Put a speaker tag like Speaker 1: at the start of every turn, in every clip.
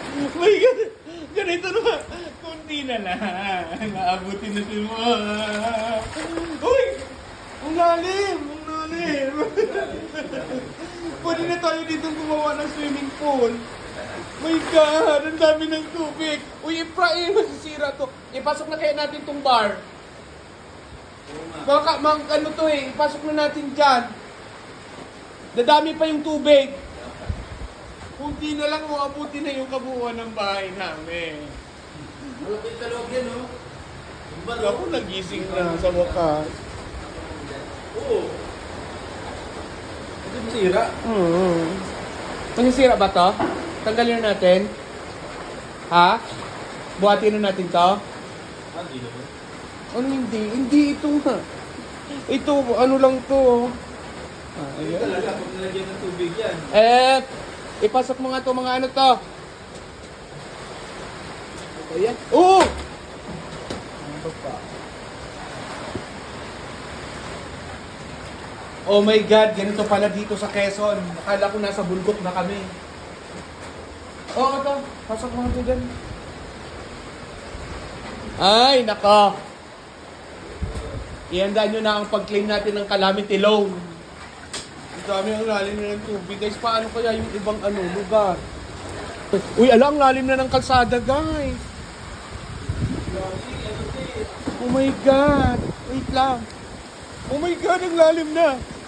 Speaker 1: My God! Ganito naman. Kunti na lang. Naabutin na mo. Uy! Ang lalim! Ang lalim! Pwede na tayo dito gumawa ng swimming pool. My God! Ang dami ng tubig. Uy, masisira to. Ipasok na kaya natin tong bar. Baka, ano to eh. Ipasok na natin dyan. Dadami pa yung tubig. Kunti na lang, maabuti na yung kabuuan ng bahay namin.
Speaker 2: Malapit sa loob yan, no?
Speaker 1: Ako nagising na sa wakas.
Speaker 2: Oo. Ito masira.
Speaker 1: Masisira ba to? Tanggalin na natin? Ha? Buhatin na natin to?
Speaker 2: Hindi naman.
Speaker 1: Ano hindi? Hindi ito nga. Ito, ano lang to.
Speaker 2: Ayun talaga, pag nalagyan ng tubig yan.
Speaker 1: Ipasok mo nga to, mga ano to. Ayan. Oo! Ano pa? Oh my God, ganito pala dito sa Quezon. Akala ko nasa bundok na kami. Oo, ito. Pasok mo nga to dyan. Ay, nako. Ihanda nyo na ang pag-claim natin ng calamity loan. Ang dami ang lalim na ng tubig. Guys, paano kaya yung ibang lugar? Uy, ang lalim na ng kalsada, guys. Oh my God. Wait lang. Oh my God, ang lalim na.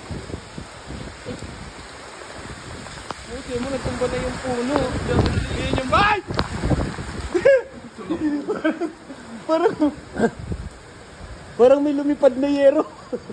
Speaker 1: Okay mo, natumba na yung puno. Yan yung bay! Parang may lumipad na yero.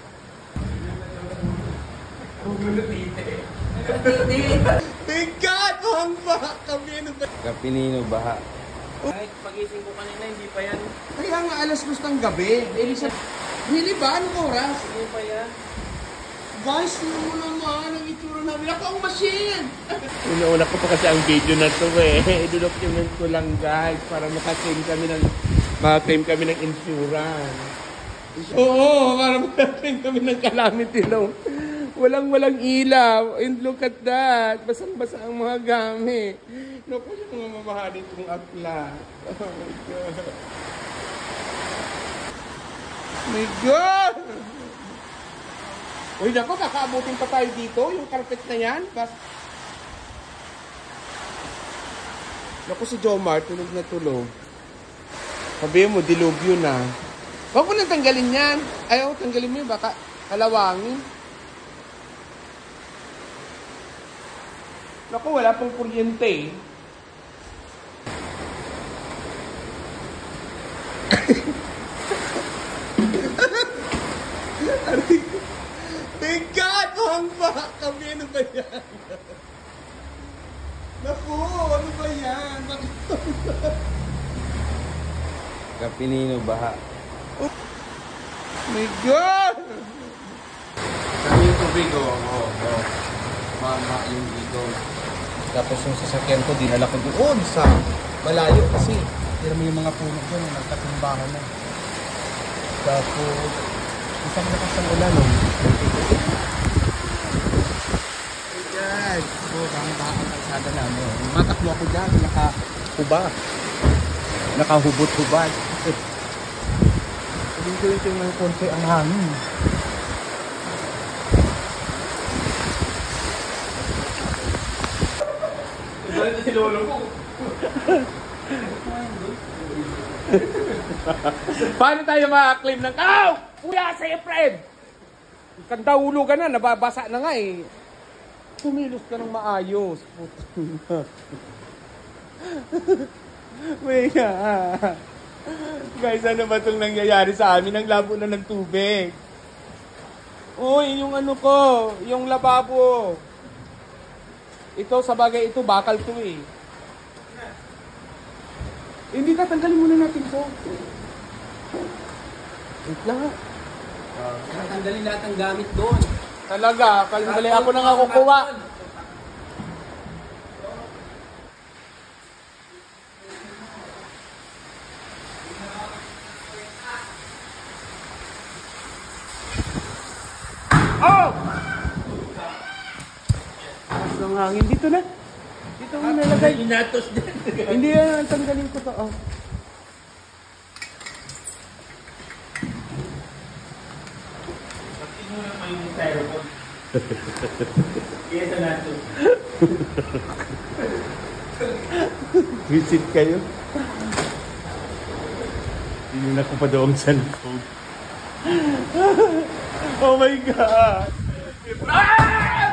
Speaker 1: Thank God! Hangba! Kapino ba?
Speaker 2: Kapinino, baha. Kahit pagising ko kanina, hindi pa yan.
Speaker 1: Kaya nga alas 2 ng gabi. Hili ba? Anong oras?
Speaker 2: Hindi pa yan.
Speaker 1: Guys, mo naman ang itsura namin. Ako ang machine! Una-una ko pa kasi ang video na to eh. I-document ko lang guys para maka-claim kami ng insurance. Oo, para maka-claim kami ng calamity loan. Walang ilaw. And look at that. Basang-basa ang mga gamit. Naku, yung mga mamahalin kong akla. Oh my God. My God! Uy, naku, kakaabutin pa tayo dito. Yung carpet na yan. Naku, si Jomar, tulog na tulog. Sabihin mo, dilubyo na. Huwag mo nang tanggalin yan. Ayaw, tanggalin mo yun. Baka kalawangin. Naku, wala pong kuryente. Thank God! Hangba! Kami, ano ba yan? Naku, ano ba yan?
Speaker 2: Kapinino, baha.
Speaker 1: Oh my God!
Speaker 2: Sabi yung tubig, Mama yung dito. Tapos yung sasakyan ko, dinala ko doon sa malayo kasi. Tira mo yung mga puno doon, nagkatimbangan na. Tapos, isang lakas ng ulan,
Speaker 1: My God!
Speaker 2: Parang baka ang kalsada namin. Matakbo ako dyan, nakahubot-hubad. Dito yung mga konti ang hangin. Ito si lolo ko.
Speaker 1: Paano tayo maka-claim ng kaw? Kuya, sa'yo, Fred! Kanda hulugan na, nababasa na nga eh. Kumilos ka ng maayos. Wega. Guys, ano ba itong nangyayari sa amin? Ang labo na ng tubig. Uy, yung ano ko, yung lababo. Ito, sa bagay ito, bakal to eh. Hindi ka, tanggalin muna natin to. Wait lang.
Speaker 2: Tanggalin lahat ng gamit doon.
Speaker 1: Talaga, kalmali ako nang ako kuha. Oh! Mas ng hangin dito na. Ito mo nalagay. Inatos dyan. Hindi yan, tanggalin ko to. Oh.
Speaker 2: Pagkin mo lang may styrofoam. Kaya sa natos.
Speaker 1: Visit kayo. Hindi na ko pa daw ang cellphone. Oh my God! Ah!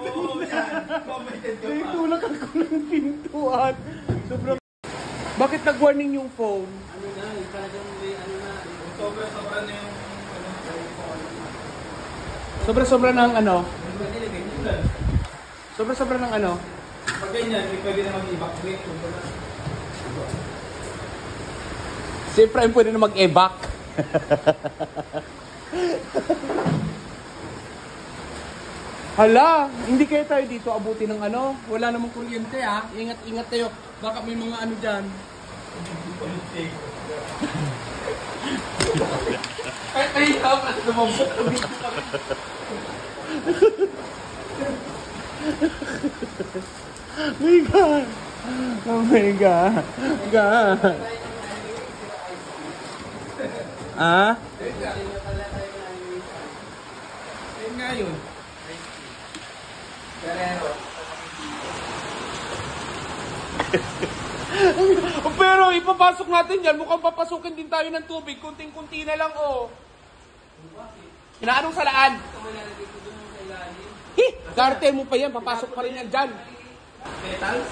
Speaker 1: Tulak ako ng pintuan. Sobrang... Bakit nag-warning yung phone?
Speaker 2: Ano na, talagang may ano na. Sobra-sobra na yung
Speaker 1: Sobra-sobra ng ano? Sobra-sobra ng ano?
Speaker 2: Pag ganyan, may pwede na mag-evacuate.
Speaker 1: Siyempre, ay pwede na mag-evac. Hala, hindi kaya tayo dito abuti ng ano? Wala namang kuryente ha. Ingat-ingat tayo. Baka may mga ano dyan.
Speaker 2: Ay, dapat lumabot.
Speaker 1: Oh my God. Oh my God. God. Ah?
Speaker 2: Ayun nga yun.
Speaker 1: Pero ipapasok natin yan. Mukhang papasukin din tayo ng tubig. Kunting-kunti na lang, oh. Inaanong salaan? Garte mo pa yan. Papasok pa rin yan dyan.
Speaker 2: Petals?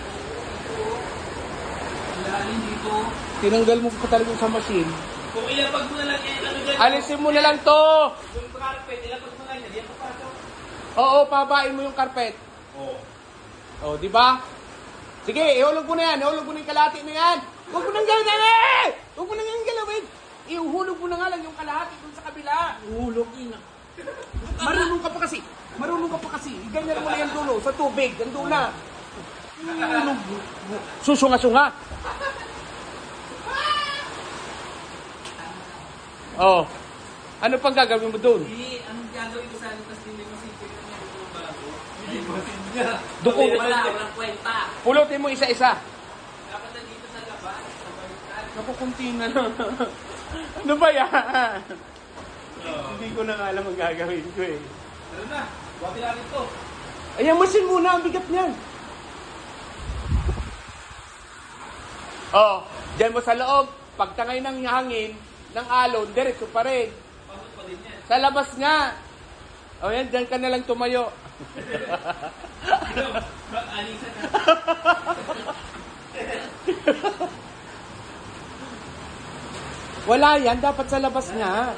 Speaker 2: Ilalim dito.
Speaker 1: Tinanggal mo pa talaga sa machine.
Speaker 2: Kung ilapag mo na lang yan, ano dyan?
Speaker 1: Alisin mo na lang to.
Speaker 2: Yung carpet, ilapag mo lang yan. Diyan papasok.
Speaker 1: Oo, pabain mo yung carpet.
Speaker 2: Oo.
Speaker 1: Oh, di ba? Sige, ihulog mo na yan. Ihulog mo na yung kalahati na yan. Huwag mo nang galawin eh! Huwag mo nang galawin. Ihulog mo na nga lang yung kalahati dun sa kabila.
Speaker 2: Uhulog yun.
Speaker 1: Marunong ka pa kasi. Marunong ka pa kasi. Ganyan mo na yan dulo. Sa tubig. Gando na. Susunga-sunga. Oh. Ano pang gagawin mo dun?
Speaker 2: Hindi, anong gagawin ko sana tapos hindi mo sipin na niya yung bago? Hindi mo niya.
Speaker 1: Duko.
Speaker 2: Walang kwenta.
Speaker 1: Pulutin mo isa-isa.
Speaker 2: Dapat nandito sa labas. Sa baliktad.
Speaker 1: Nakukunti na lang. Ano ba yan? Hindi ko na nga alam ang gagawin ko eh.
Speaker 2: Ano na? Buwati natin to.
Speaker 1: Ayan, machine muna. Ang bigat niyan. Oh, dyan mo sa loob. Pagtangay ng hangin, ng alon, diretso pa rin.
Speaker 2: Pasok pa din yan.
Speaker 1: Sa labas nga. O yan, dyan ka na lang tumayo.
Speaker 2: Alisan na.
Speaker 1: Wala yan, dapat sa labas nga.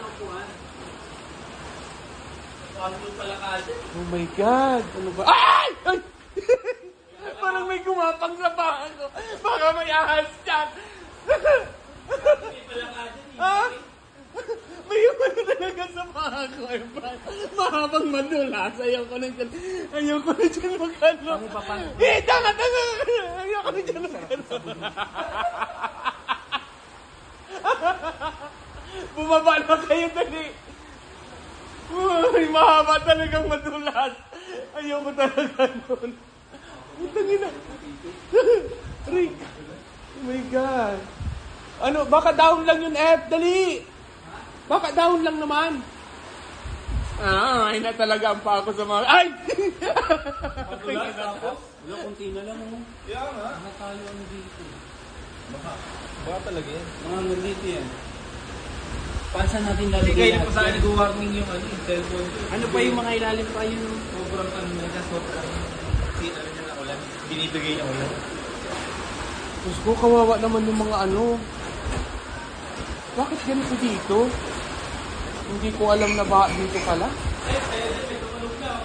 Speaker 2: Pasok pala kasi.
Speaker 1: Oh my God, ano ba? Ay! Ay! Parang may gumapang sa bahan ko. Baka may ahas dyan.
Speaker 2: Hindi pala kasi.
Speaker 1: Ha? May umano talaga sa bahan ko, Efran. Mahabang madulas. Ayoko na dyan magkano. Eh, tanga! Ayoko na dyan magkano. Bumaba na kayo dali. Uy, mahaba talagang madulas. Ayoko talaga nun. Utangin na. Rick. Oh my God. Ano, baka down lang yun, F. Dali. Baka down lang naman. Ay na talaga ang pa ako sa mga... Ay!
Speaker 2: Madulas ako? Wala, kunti na lang. Kaya nga. Nakatalo ano dito. Baka talaga yan. Mga nandito yan. Pasan natin lalagyan natin. Kaya pa saan nag-warning yung cellphone. Ano pa yung mga ilalim pa yun? Sobrang ano na, sobrang ano niya na ulan. Binibigay niya ulan.
Speaker 1: Diyos ko, kawawa naman yung mga ano. Bakit ganito dito? Hindi ko alam na ba dito pala.
Speaker 2: May tumalog na.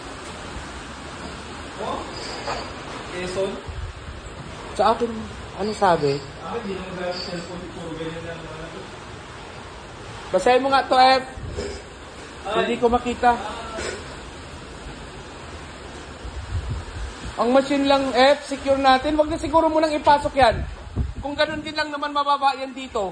Speaker 2: Oh? Quezon?
Speaker 1: Sa akin, ano sabi?
Speaker 2: Hindi naman gano'n cellphone. Puro ganyan lang.
Speaker 1: Basahin mo nga to, F. Hindi ko makita. Ang machine lang, F, secure natin. Huwag na siguro mo nang ipasok yan. Kung ganun din lang naman mababa yan dito.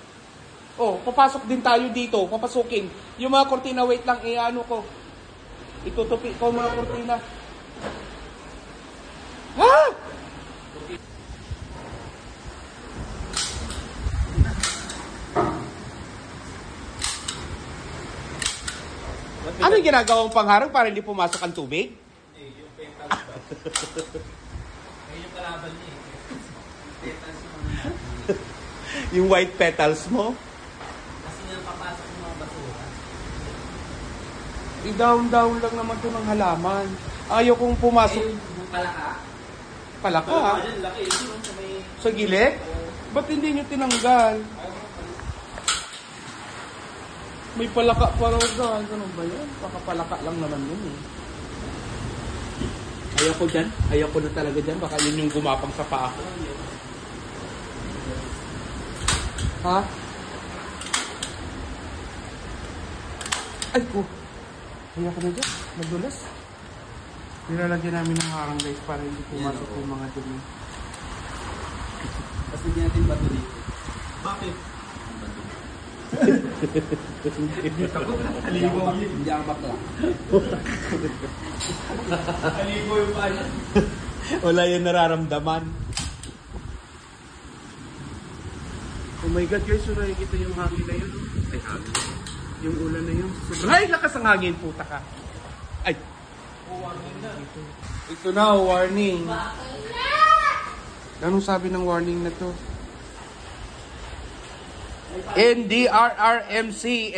Speaker 1: Oh, papasok din tayo dito. Papasukin. Yung mga kortina, wait lang, ano ko. Itutupi ko mga kurtina. Ha? Ano yung ginagawang pangharang para hindi pumasok ang tubig?
Speaker 2: Yung petals ba? Ngayon yung kalaban niya eh. Petals yung mga
Speaker 1: Yung white petals mo?
Speaker 2: kasi nga papasok yung mga basura.
Speaker 1: I-down-down lang naman to ng halaman. Ayaw kong pumasok.
Speaker 2: Yung palaka.
Speaker 1: Palaka.
Speaker 2: Yan, laki. Yun sa may...
Speaker 1: Sa gilid? Ba't hindi nyo tinanggal? May palaka pa raw dyan. Ganun ba yun? Pakapalaka lang naman yun eh. Ayaw ko dyan. Ayaw ko na talaga dyan. Baka yun yung gumapang sa paa ko. Ha? Ay ko. Ayaw ko na dyan. Madulas. Nilalagyan namin ng harang guys para hindi pumasok yung mga dumi.
Speaker 2: Kasi hindi natin bato dito. Bakit? Aligo yun. Hindi ang bakla. Aligo yung pala.
Speaker 1: Wala yung nararamdaman. Oh my God guys, so nakikita yung hangin na yun. Ay, hangin. Yung ulan na yun. Ay, lakas ang hangin, puta ka. Ay.
Speaker 2: Warning na.
Speaker 1: Ito na, warning. Anong sabi ng warning na to? NDRRMC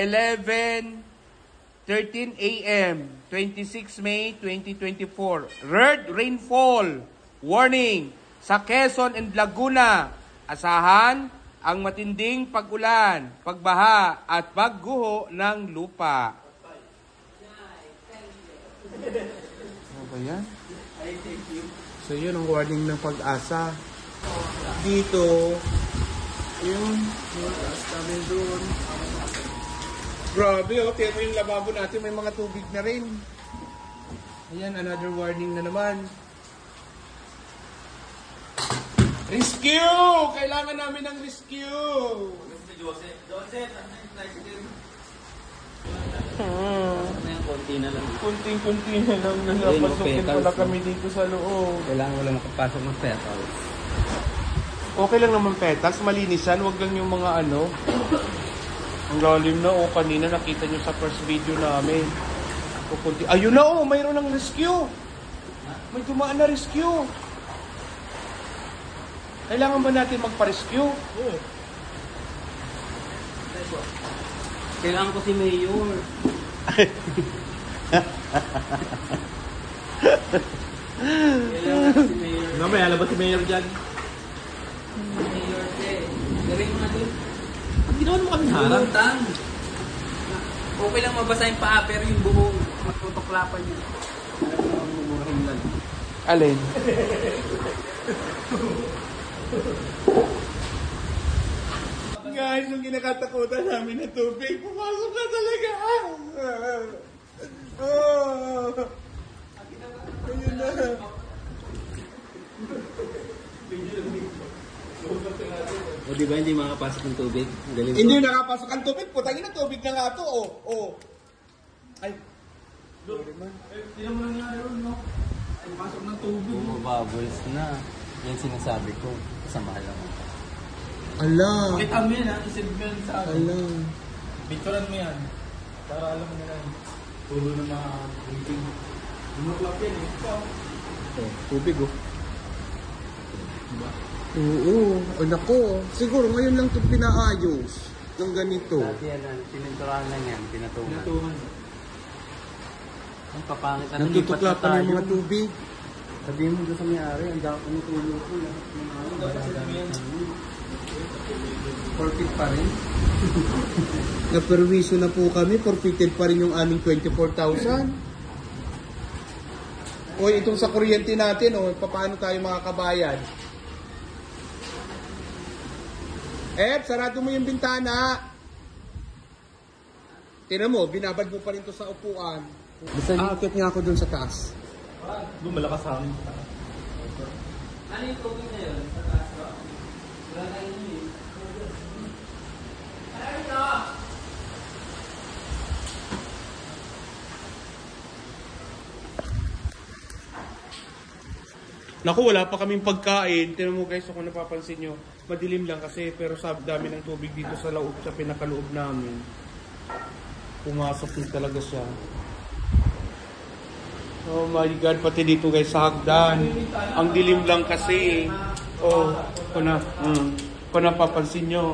Speaker 1: 11:13 a.m. 26 May 2024. Third rainfall warning sa Quezon and Laguna. Asahan ang matinding pag-ulan, pagbaha at pagguho ng lupa. Ano ba yan? So yun ang warning ng Pag-asa. Dito, yun, taas namin doon. Grabe oh, tiyan mo yung lababo natin, may mga tubig na rin. Ayan, another warning na naman. Rescue! Kailangan namin ng rescue!
Speaker 2: Joseph, ano yung tricycle?
Speaker 1: Hmm.
Speaker 2: Ano yung konti na lang?
Speaker 1: Kunting-kunti na lang na napasukin pala kami dito sa loob.
Speaker 2: Kailangan wala makapasok ng petals.
Speaker 1: Okay lang naman petals, malinisan, wag lang yung mga ano. Ang lalim na kanina nakita nyo sa first video namin. Ayun na mayroon ng rescue. May dumaan na rescue. Kailangan ba natin magpa-rescue?
Speaker 2: Kailangan ko si Mayor. Kailangan ko si Mayor.
Speaker 1: No, may alabas si Mayor dyan.
Speaker 2: Mayor, galing mo na din.
Speaker 1: Ginawan mo kami harang.
Speaker 2: Bulutang. Okay lang mabasa yung paa, pero yung buhong matutuklapan niya. Alam mo ang mumurahin lang.
Speaker 1: Alin? Guys, yung kinakatakutan namin na tubig, pumasok na talaga. Ayun na.
Speaker 2: O diba hindi makapasok ng tubig? Galing
Speaker 1: Hindi nakapasok ang tubig. Putangin na tubig na nga to. Ay.
Speaker 2: Tinan mo nangyari ron, no? Ay, pasok ng tubig. Bumabubbles na. Yan sinasabi ko. Samahan lang ako.
Speaker 1: Ala.
Speaker 2: Pakita mo yan, ha? Isend mo yan sa akin.
Speaker 1: Ala.
Speaker 2: Picturean mo yan. Para alam mo nila. Tulo na mga drinking. Lumaklap yan, eh.
Speaker 1: Tubig Diba? Oo. Anak ko. Siguro ngayon lang ito pinaayos ng ganito.
Speaker 2: Dati yan, pininturahan lang yan. Pinatuhan. Ang papangit na
Speaker 1: Natutuklapan ng mga tubig.
Speaker 2: Sabihin mo doon sa may-ari, ang dami ko tulo ko. Forfeit pa rin.
Speaker 1: Naperwiso na po kami. Forfeited pa rin yung aming 24,000. O itong sa kuryente natin, paano tayo makakabayad? Sarado mo yung bintana. Tingnan mo, binabad mo pa rin to sa upuan. Akit nga ako dun sa taas.
Speaker 2: Doon malakas sa amin. Ano yung tubig na yun? Sa taas ba? Wala na yun eh.
Speaker 1: Naku, wala pa kaming pagkain. Tignan mo guys, kung napapansin nyo, madilim lang kasi, pero sabi dami ng tubig dito sa loob, sa pinakaloob namin. Pumasok din talaga siya. Oh my God, pati dito guys sa hagdan. Ang dilim lang kasi. Oh, kung napapansin nyo.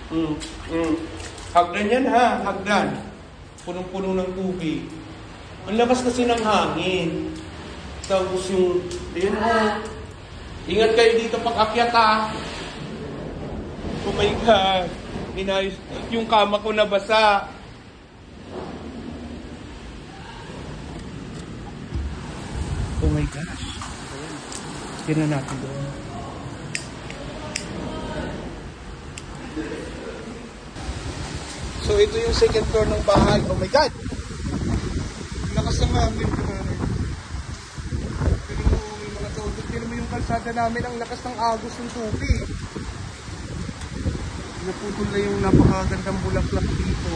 Speaker 1: Hagdan yan ha, hagdan. Punong-puno ng tubig. Ang lakas kasi ng hangin. Tapos yung, yun ingat kayo dito pag akyat ha. Oh my God. Inayos, yung kama ko nabasa. Oh my gosh. Tignan natin doon.
Speaker 2: So ito yung second floor ng bahay. Oh my God! Lakas ng hangin. Pwede mo may mga tubig. Pwede mo yung kalsada namin. Ang lakas ng agos ng tubig. Naputol na yung napakagandang bulaklak dito.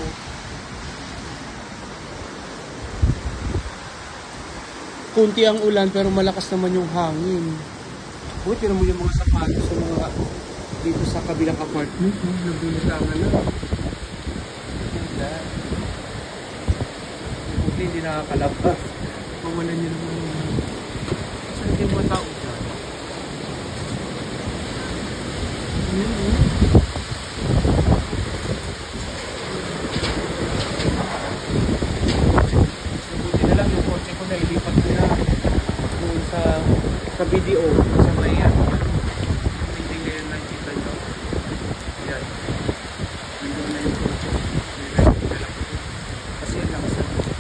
Speaker 1: Kunti ang ulan pero malakas naman yung hangin.
Speaker 2: Uy, tira mo yung mga sapatos sa mga
Speaker 1: Dito sa kabilang apartment, nabunitangan na. Hindi nakakalabas. Mawalan niyo naman yung... Saan yung mga tao dyan? Buti na lang yung kotse ko na ilipat ko na doon sa video sa Mayan. Hindi ngayon nakikita nyo. Yan. Nandun na yung kotse. Kasi yan lang sa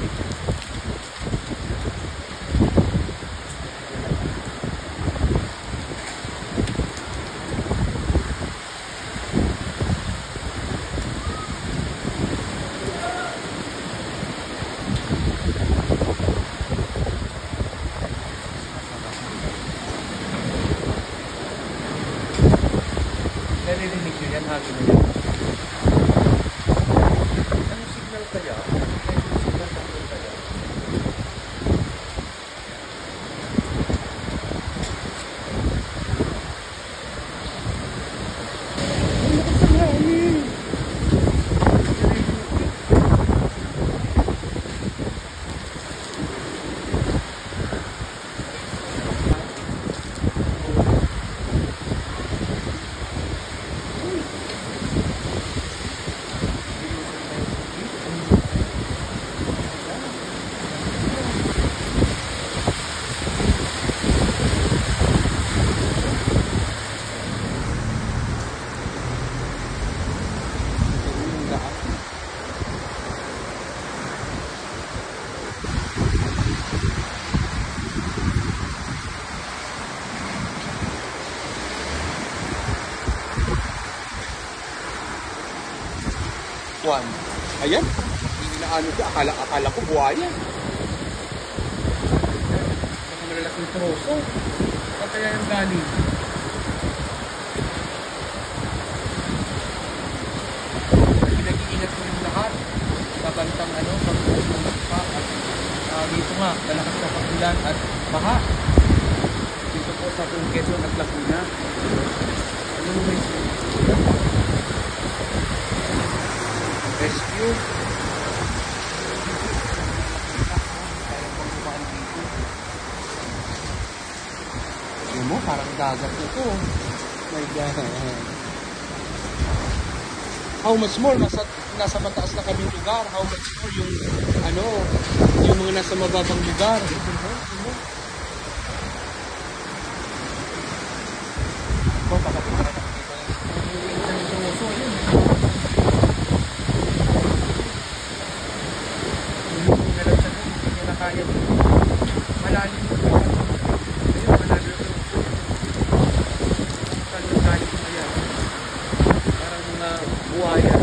Speaker 1: narinig nyo yan, hangin na yan. Anong signal kaya? Anong signal kaya? Ang lakas ang hangin!
Speaker 2: Juan. Ayan. Hindi na ano siya. Akala ko buhaya.
Speaker 1: Baka malalaking troso. Saan kaya yung galing? Pinag-iingat ko yung lahat. Sa bantang pag-uos ng pa. At dito nga, malakas na pag-ulan at baha. Dito po sa Quezon at Laguna. Ano mo may rescue. Kaya pang kumaan dito. Alam mo, parang dagat na ito. My God. How much more? Nasa mataas na kaming lugar. How much more yung mga nasa mababang lugar. Malalim po. Ayun, malalim po. Saan yung galing ko yan? Parang mga buhaya.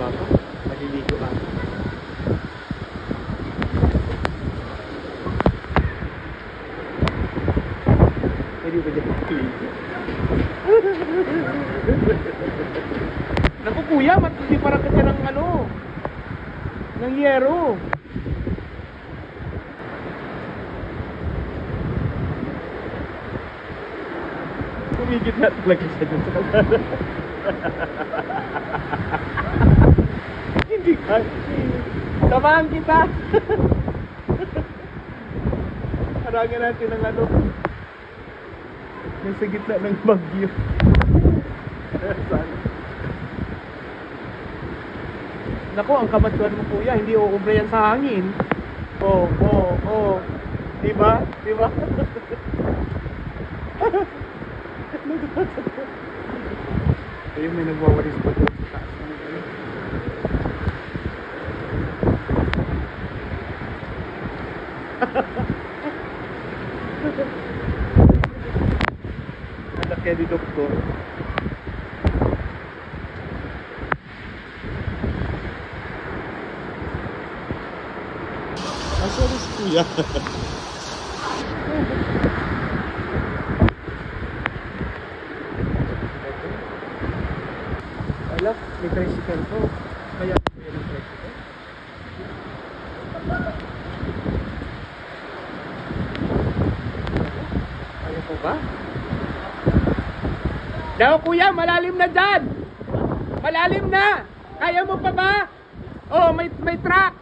Speaker 1: ginagawa ko? Maliligo ka. Pwede ba dyan maliligo? Naku kuya, matuloy parang ka ng ano, ng yero. Kumigit na talaga siya dun sa kalsada. Hindi ka. Samahan kita. Harangan natin ng ano. Nasa gitna ng bagyo. Sana. Naku, ang kamatuan mo kuya, hindi uubra yan sa hangin. Oh. Diba? Diba? Ayun, may nagwawalis pa doon sa taas. Anak kaya di doktor. Sorry si kuya. Wala, may tricycle to. Kaya may tricycle. Kaya po ba? Daw kuya, malalim na dyan. Malalim na. Kaya mo pa ba? Oh, may truck.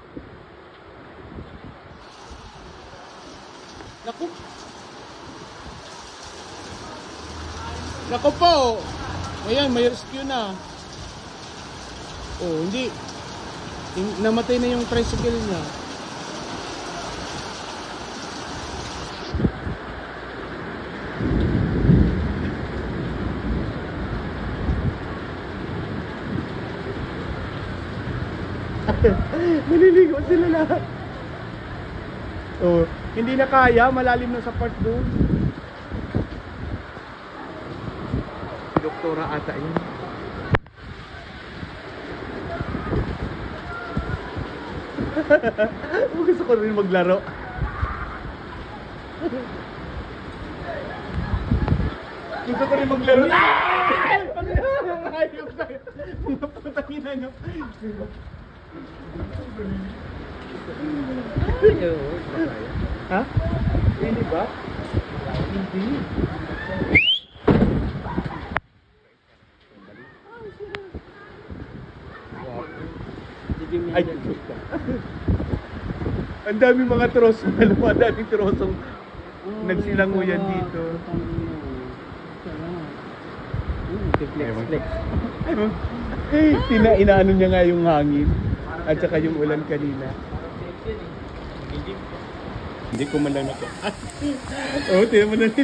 Speaker 1: Naku. Naku po. Ayan, may rescue na. Oh, hindi. Namatay na yung tricycle niya. Maliligo sila lahat. Oh, hindi na kaya, malalim na sa part doon. Doktora ata yun. Gusto ko rin maglaro. Gusto ko rin maglaro. Ayok tayo. Mga putangin na nyo. Ha? Hindi ba? Hindi. Ay, ang daming mga trosong, alam mo, ang daming trosong nagsilanguyan dito. Flex. Inaano niya nga yung hangin at saka yung ulan kanina. Hindi ko man lang ako. Oo, tinan mo na rin.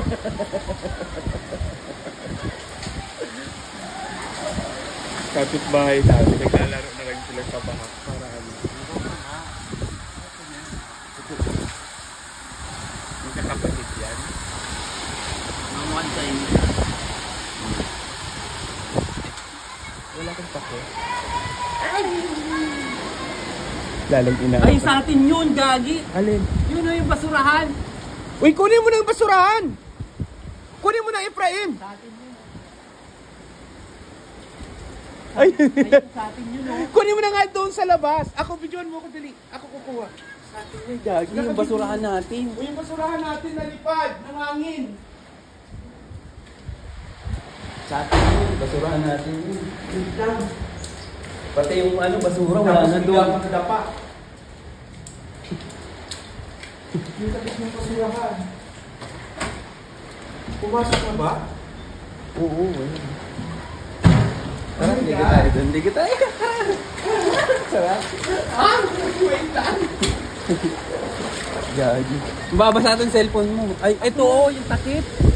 Speaker 1: Kapit bahay namin, naglalaro na rin sila sa bahak para ano. Magkakapatid yan.
Speaker 2: One time.
Speaker 1: Wala kang pako. Lalang ina.
Speaker 2: Ay, sa atin yun, gagi.
Speaker 1: Alin?
Speaker 2: Yun o yung basurahan.
Speaker 1: Uy, kunin mo na yung basurahan! Kunin mo na, Efraim!
Speaker 2: Sa atin yun.
Speaker 1: Ay,
Speaker 2: Sa atin yun o.
Speaker 1: kunin mo na nga doon sa labas. Ako, videoan mo ako dali. Ako kukuha.
Speaker 2: Sa atin yun, gagi. Yung basurahan natin.
Speaker 1: Uy, yung basurahan natin nalipad ng hangin.
Speaker 2: Sa atin yun, basurahan natin yun. Wait lang. Pati yung ano, basura, wala na doon.
Speaker 1: Dapa. Yung tapos ng basurahan. Pumasok na ba?
Speaker 2: Oo, wala. Tara, hindi ka tayo doon. Hindi ka tayo. Sarap.
Speaker 1: Ah! Wait lang!
Speaker 2: Gagi. Babasa natin cellphone mo. Ay, ito oh, yung takip.